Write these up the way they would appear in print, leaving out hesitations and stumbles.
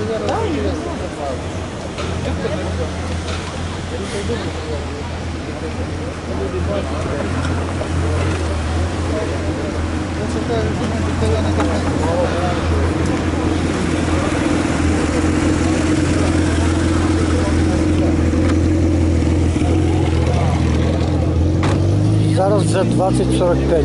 Зараз вже 20:45.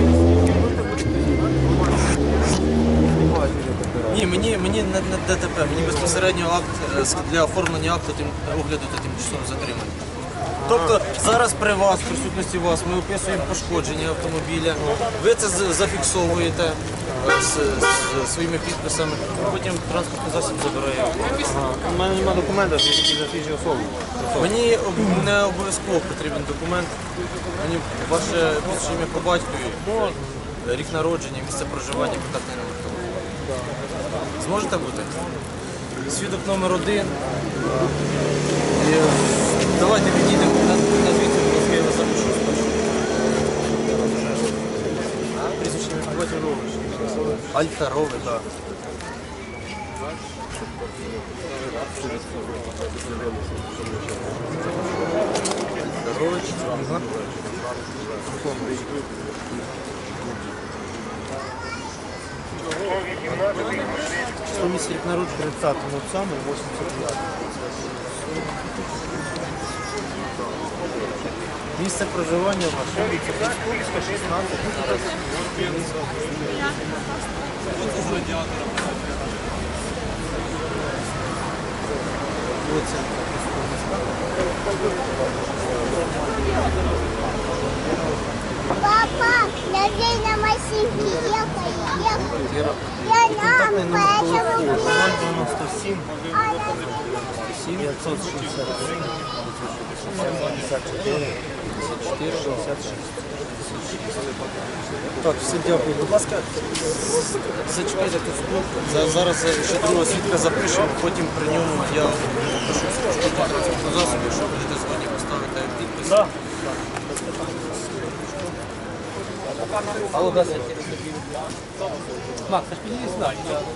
Ні, мені не ДТП, мені безпосередньо акт для оформлення акту огляду та тимчасового затримання. Тобто зараз при вас, в присутності вас, ми описуємо пошкодження автомобіля, ви це зафіксовуєте з своїми підписами, потім транспортний засіб забирає. У мене немає документів, які засвідчують особу. Мені не обов'язково потрібен документ, мені ваше ім'я по батькові, рік народження, місце проживання, контактний номер телефону. Зможете бути? Свідок номер 1. Давайте підійдемо на звідси, будь ласка, я вас запишу спершу. Прізвище ім'я по батькові. Альтарове, так. Альтарович. Число місяця рік народження 30 саме 85. Місце проживання ваше, вулиця Петровська, 16. Папа, я день на машинке ехаю. Я нам поэтому 097 563 54 66. Так, все дякую. Будь ласка, зачекайте тут. Зараз ще другого свідка запишемо, потім при ньому я пишу пошкодження транспортного засобу, що будете згодні поставити підпис. Алло, да, Макс, ты ж не знаешь.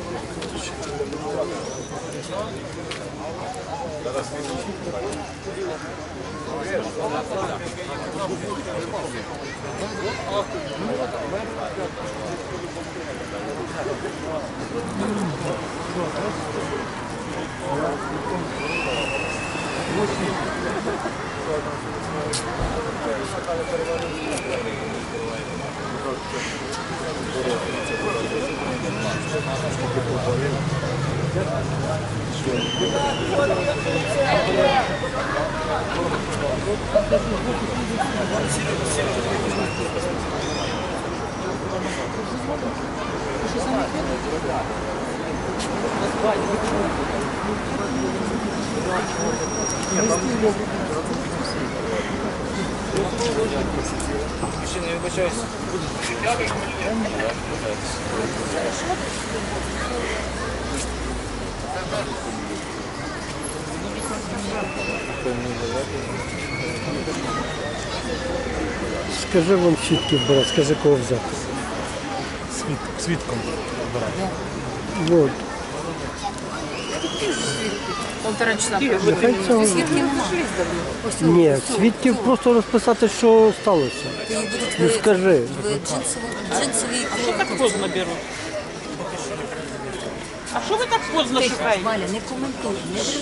Ще не вибачаюся. Скажи вам свідків брат, скажи кого взяти. Свідком обирати. Вот. Полтора часа. Нехай цього... Свідків немає. Ні, свідків просто розписати, що сталося. Ну скажи. Джинсові Що так поздно беруть? А що ви так поздно шукаєте? Валя, не коментуй.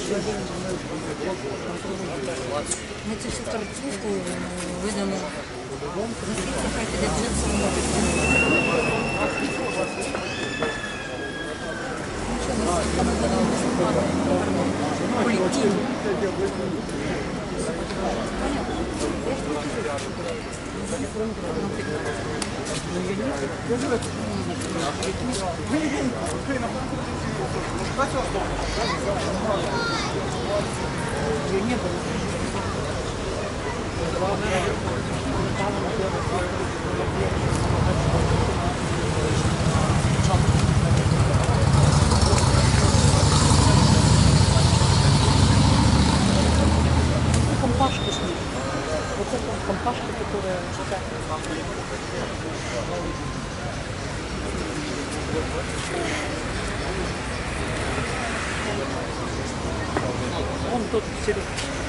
Ми цю всю картинку видамо. Нехай піде джинсовому. Полетів. Компашки ж ні. Оце компашки, які чекають. Вон тут сидит.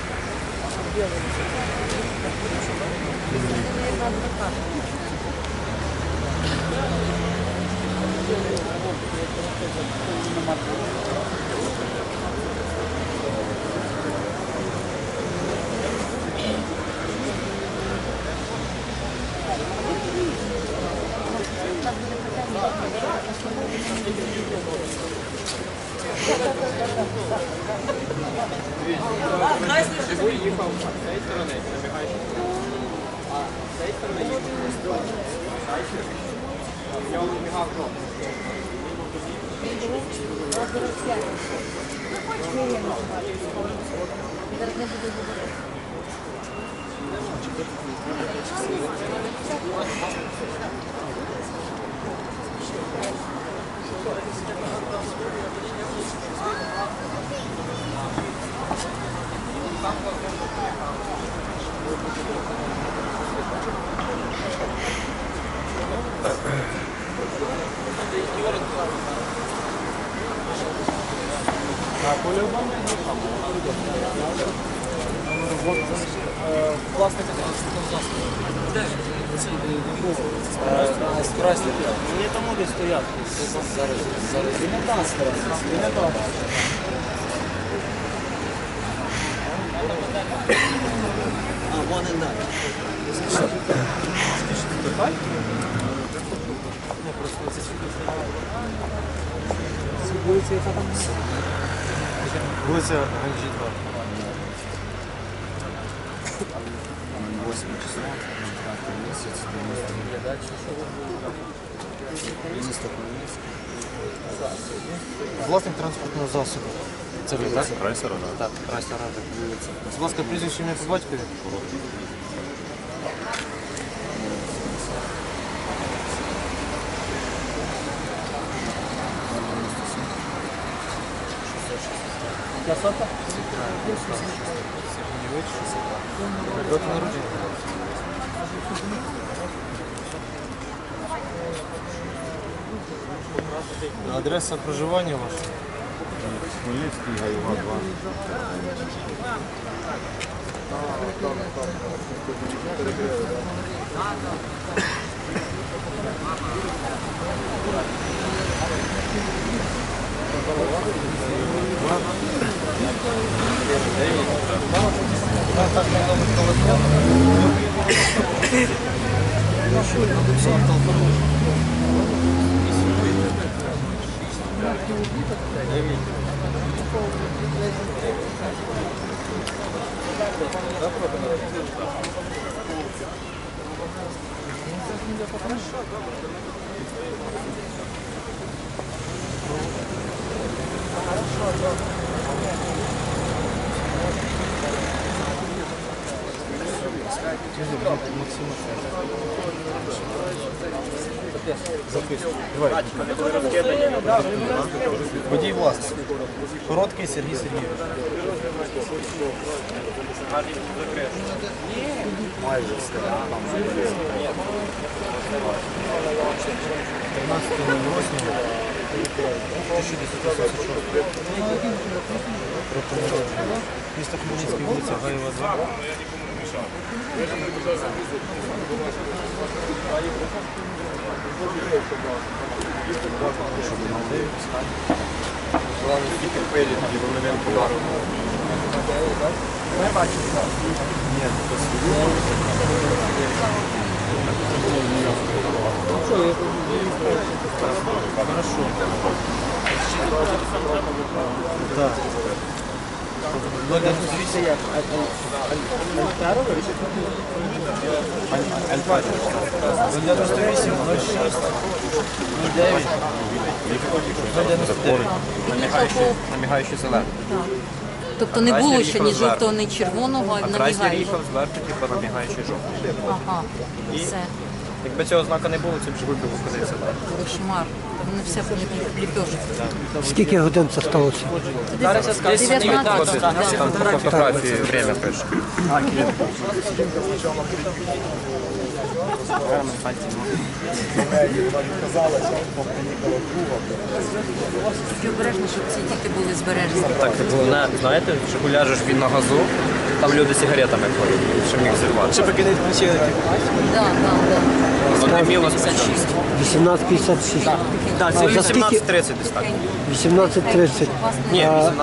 Вони там десь стоять. Зараз. Він не дасть зараз. Він не дасть. А, вони далі. Вулиця Ганджі 2. 8 числа, 5 місяць, місто Хмельницьке. Власник транспортного засобу. Це ви, так? Крайсера, Так, крайся рада. Будь ласка, прізвище ім'я по батькові. Дата народження. Адреса проживання ваша? Хмельницький, Гаєва 2. Водій власник. Короткий Сергій Сергійович. Майже все. 13.08.1986. Місто Хмельницький, вулиця Гаєва 2. Главное, тільки пилі, тоді вони не подарунок. Ми бачимо. Ні, Хорошо. Да. 098 як? Альфа. 098 06 09 099. Намігаючий зелений. Тобто не було ще ні жовтого, ні червоного, а А крайсер намігає. їхав зверху, типу намігаючий жовтий. Ага, все. Якби цього знака не було, ці б Жигуль виходився. Кошмар. Вони все ліпьошки. Скільки годин це сталося? Зараз я скажу, 19, там фотографії, время пише. Тільки обережно, щоб ці діти були збережені. Так, головне, знаєте, Жигуля ж він на газу, там люди сигаретами ходять, щоб міг зірвати. Щоб покинути ключі. Да. Одне міло 18.56. Так, це 18.30 десь так. 18.30. Ні, 18.56.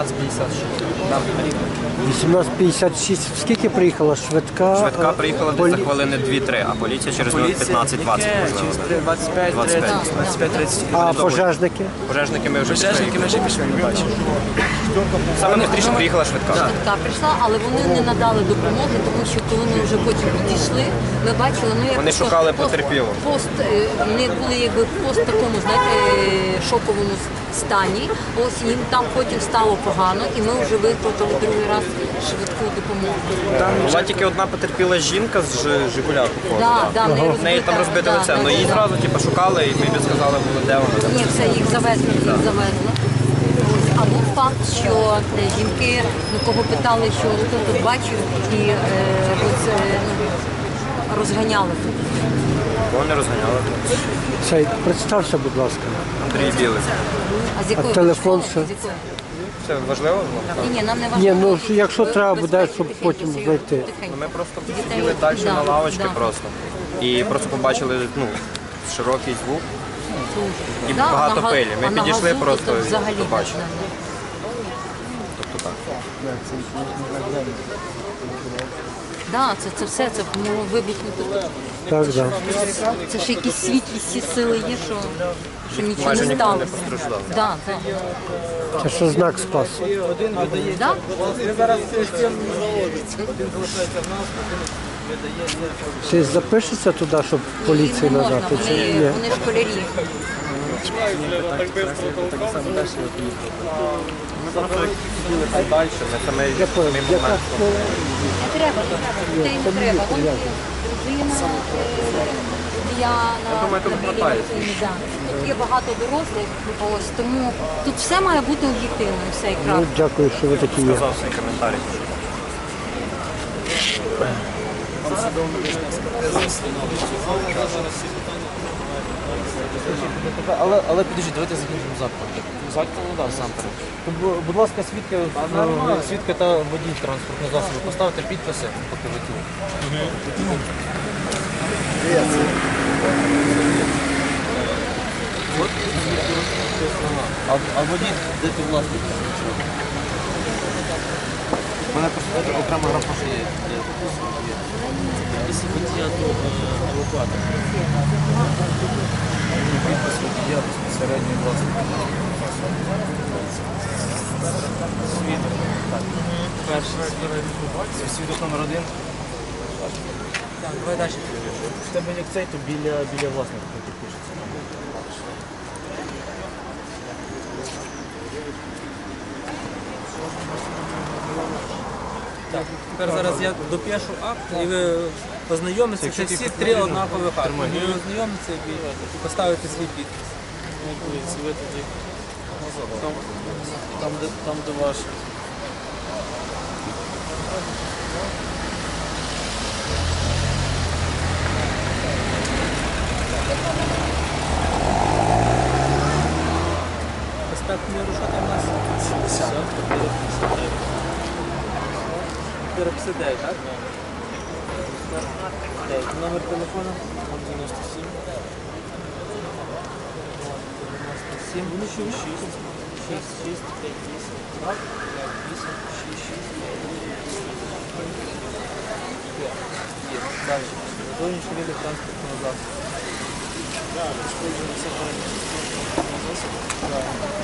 18.56. Скільки приїхала швидка? Швидка приїхала десь за хвилини 2-3, а поліція через минут 15-20, можливо. 25-30. А пожежники? Пожежники ми вже пішли, не бачимо. Саме найбільше приїхала швидка. Швидка прийшла, але вони не надали допомоги, тому що коли ми вже потім підійшли, ми бачили, ну як Вони то, шукали пост- потерпілого. Пост, вони були якби в пост такому, знаєте, шоковому стані. Ось їм там потім стало погано, і ми вже викликали другий раз швидку допомогу. Була тільки одна потерпіла жінка з Жигуля, походу. Да, В неї там розбите лице, але її зразу шукали, і ми б сказали, де вона. Ні, все, їх завезли, Ось, а був факт, що жінки, кого питали, що хто тут бачив, і розганяли тут. Вони розганяли. Цей, представся, будь ласка. Андрій Білий. А з якої? телефон З ще? якої? Це важливо? Ні, нам не Ні, важливо. ну якщо треба буде, щоб потім знайти. Ми просто сиділи далі на лавочці просто. І просто побачили широкий звук і багато пилі. Ми підійшли просто і побачили. Тобто так. Так, це все, це могло вибухнути. Так, так. Це ж якісь світлі всі сили є, що нічого Майже не ніхто не сталося. постраждав. Так. Це що знак спас. Да? Ти запишеться туди, щоб поліції Не можна, надати? Чи ні? вони школярі. Ми зараз сиділи далі, ми саме Я понял. Яка школа? Не треба, дітей не треба. Вон є дружина, Діана, думаю, тут Набілі хватає. Васильівни, да. Тут є багато дорослих, ось, тому тут все має бути об'єктивно, все якраз. Ну, дякую, що ви такі є. сказав свій коментарі. Але підождіть, давайте закінчимо заклад. Будь ласка, свідки та водій транспортного засобу, поставте підписи поки ви тут. А водій, де ти власник? У мене просто окрема графа ще є. Якщо водія, то евакуатор. Підпис водія безпосередньо власника. Свідок. Так. Перший свідок номер 1. Так, давай далі. В тебе як цей, то біля власника пишеться. Так, тепер зараз я допишу акт і ви познайомитеся. Це всі три однакових акти. Ви ознайомитеся і поставите свій підпис. Ви тоді там, де ваше. Безпеку не рушати в нас. 459, так? Так, номер телефону 97. 97 6 6 5 8 5 8 6 6 Далі. Зовнішній вигляд транспортного засобу. Так, розповідно все транспортного засобу.